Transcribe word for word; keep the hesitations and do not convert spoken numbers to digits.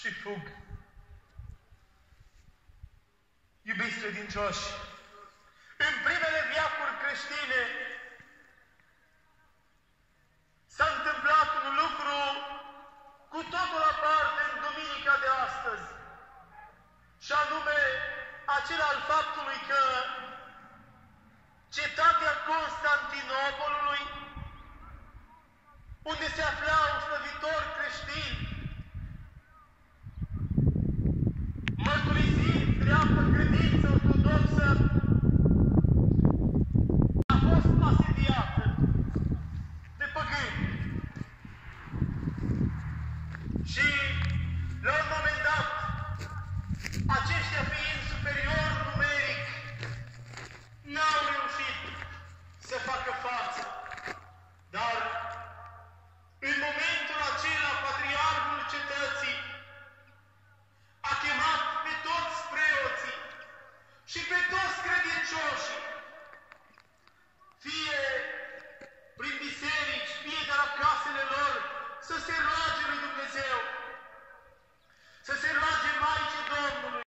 și fug. Iubiți credincioși, în primele veacuri creștine s-a întâmplat un lucru cu totul aparte în duminica de astăzi, și anume acela al faptului că cetatea Constantinopolului, unde se aflau slăvitori creștini, mărturisind dreaptă credință ortodoxă, a fost asediată de păgâni. Și